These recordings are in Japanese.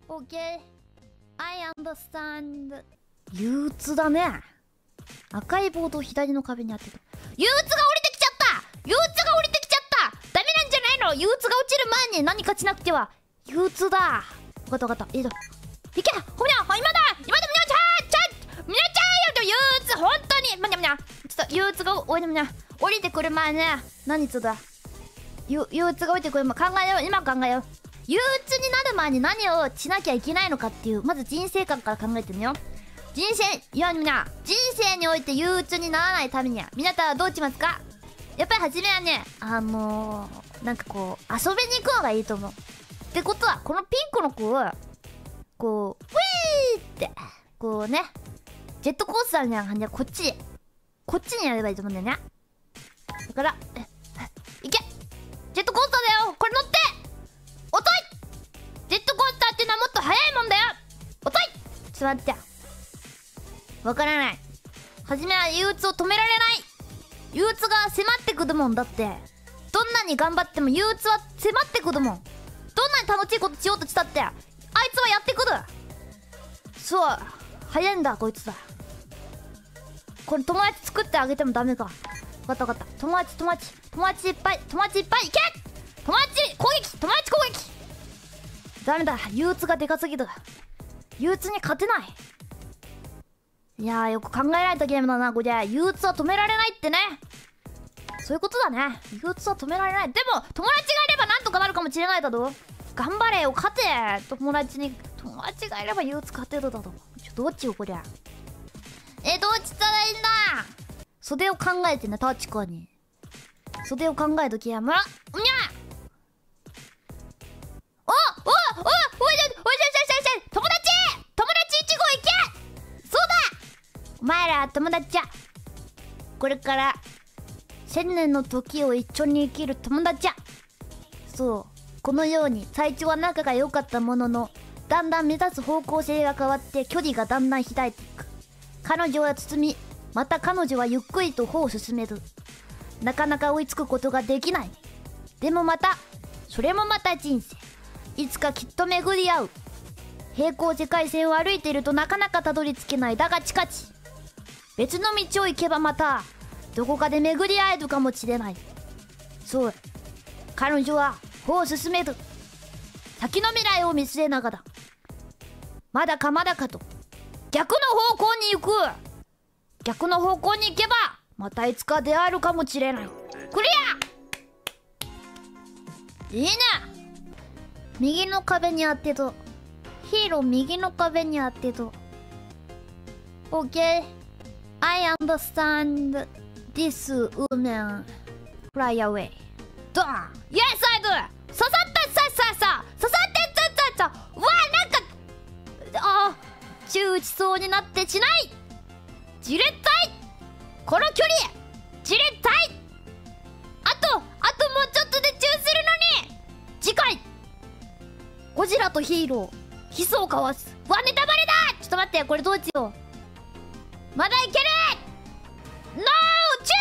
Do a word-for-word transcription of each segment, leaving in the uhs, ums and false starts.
OK I understand 憂鬱だね。赤いボードを左の壁に当てた。憂鬱が降りてきちゃった。憂鬱が降りてきちゃった。ダメなんじゃないの。憂鬱が落ちる前に何かしなくては。憂鬱だ。分かった分かった。いいぞ。いけほにゃ今だ今だみなちゃんちゃんみなちゃんよと憂鬱本当にむにゃむにゃちょっと憂鬱がおいでむにゃ降りてくる前ね。何つだゆ憂鬱が降りてくる前考えよう。今考えよう。憂鬱になる前に何をしなきゃいけないのかっていうまず人生観から考えてみよう。人生いやみんな人生において憂鬱にならないためには皆さんはどうしますか。やっぱり初めはねあのー、なんかこう遊びに行くのがいいと思う。ってことはこのピンクの子をこうウィーってこうねジェットコースターみたいな感じでこっちこっちにやればいいと思うんだよね。だからえいけジェットコースターだよこれ乗って遅いジェットコースターっていうのはもっと速いもんだよ遅いちょっと待ってわからない。初めは憂鬱を止められない。憂鬱が迫ってくるもんだって。どんなに頑張っても憂鬱は迫ってくるもん。どんなに楽しいことしようとしたってあいつはやってくる。そう早いんだこいつだ。これ友達作ってあげてもダメか。分かった分かった。友達友達友達いっぱい友達いっぱいいけ友達攻撃友達攻撃ダメだ憂鬱がでかすぎる。憂鬱に勝てない。いやーよく考えられたゲームだなこれ。憂鬱は止められないってね。そういうことだね。憂鬱は止められない。でも友達がいればなんとかなるかもしれないだろ。頑張れよ勝て友達に友達がいれば憂鬱勝てるだろ。ちょどっちよこりゃ。えどっちしたらいいんだ。袖を考えてね確かに。袖を考えときやむらうにゃおおおおおいおいおいしょしょしょしょ友達友達いちごいけそうだお前ら友達じゃ。これから千年の時を一緒に生きる友達じゃ。そうこのように最初は仲が良かったもののだんだん目指す方向性が変わって距離がだんだん開いていく。彼女は包みまた彼女はゆっくりと歩を進める。なかなか追いつくことができない。でもまたそれもまた人生。いつかきっと巡り合う。平行世界線を歩いているとなかなかたどり着けない。だが近ち別の道を行けばまたどこかで巡り合えるかもしれない。そう彼女は歩を進める。先の未来を見据えながらまだかまだかと逆の方向に行く。逆の方向に行けばまたいつか出会えるかもしれない。クリアいいね。右の壁に当てとヒーロー右の壁に当てと OK I understand this woman fly away ドン Yes I do 刺さったさささ刺さってさささうわなんかあ宙打ちそうになってしないじれったいこの距離じれったいあとあともうちょっとでチューするのに次回ゴジラとヒーローヒ素を交わす。うわネタバレだちょっと待ってこれどうしよう。まだいけるノーチ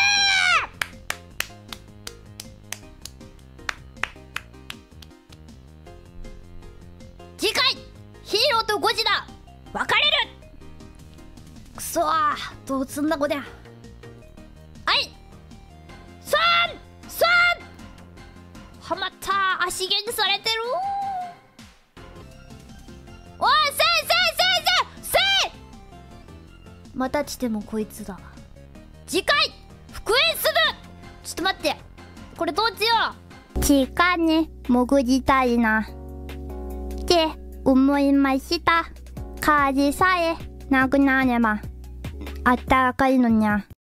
ュー次回ヒーローとゴジラ分かれる。くそーどうすんだこりゃ。はいさんさんはまったー足毛にされてるおいせいせいせいせいせいまたしてもこいつだ。次回復縁する。ちょっと待ってこれどうしよう。地下に潜りたいなって思いました。火事さえなくなればあったかいのにゃ。